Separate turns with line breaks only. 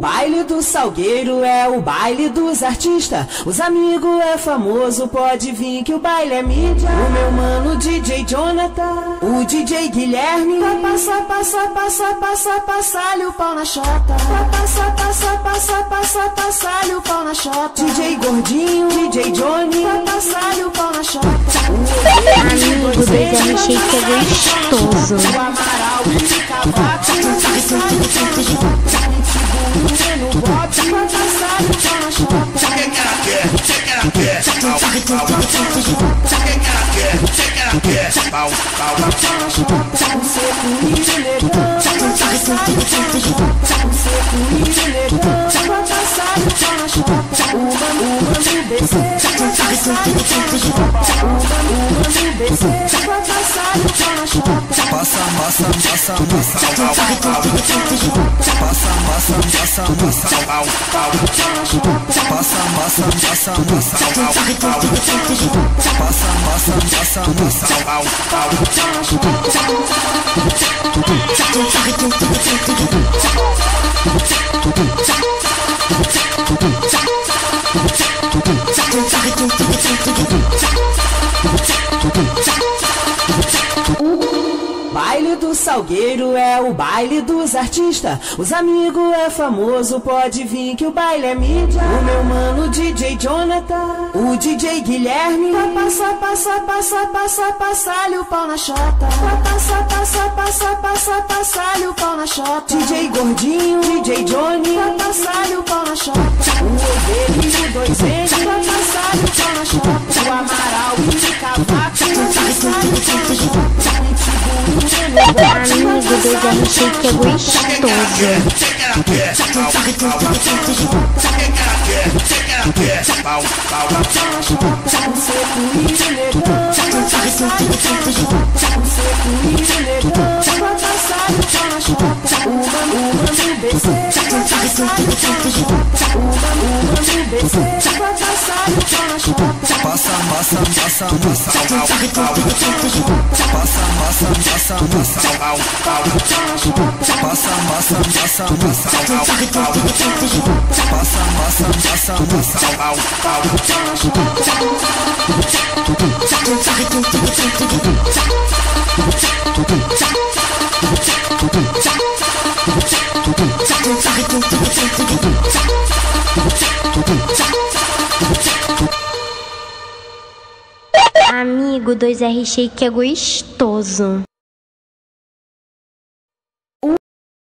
baile do Salgueiro é o baile dos artistas. Os amigos é famoso, pode vir que o baile é mídia. O meu mano DJ Jonathan, o DJ Guilherme, vai passar-lhe o pau na chota. Vai passar-lhe o pau na chota. DJ Gordinho, DJ Johnny, vai passar-lhe o pau na chota.
Amigo, dois achei que é gostoso.
O Amaral e o Cavaco, vai passar-lhe o pau na chota. No bote, vai passar-lhe o pau na chota. O seco e elegante, vai passar-lhe o pau na chota. O seco e elegante, vai passar-lhe o pau na chota. O mano BC, vai passar-lhe o pau na chota. O mano BC, vai passar-lhe o pau na chota.
Passa,
baile do Salgueiro é o baile dos artistas. Os amigos é famoso, pode vir que o baile é mídia. O meu mano DJ Jonathan, o DJ Guilherme, vai passar-lhe o pau na chota. Vai passar-lhe o pau na chota. DJ Gordinho, DJ Johnny, vai passar-lhe o pau na chota. O Ovelho e o 2N, vai passar-lhe o pau na chota. O Amaral e o Cavaco, vai passar-lhe o pau na chota.
Amigo, dois achei que é gostoso.
O seco e elegante, vai passar-lhe o pau na chota. O seco e elegante, vai passar-lhe o pau na chota. O mano BC, vai passar-lhe o pau na chota. O mano BC, vai passar-lhe o pau na chota.
passa,
Amigo, 2R Shake é gostoso.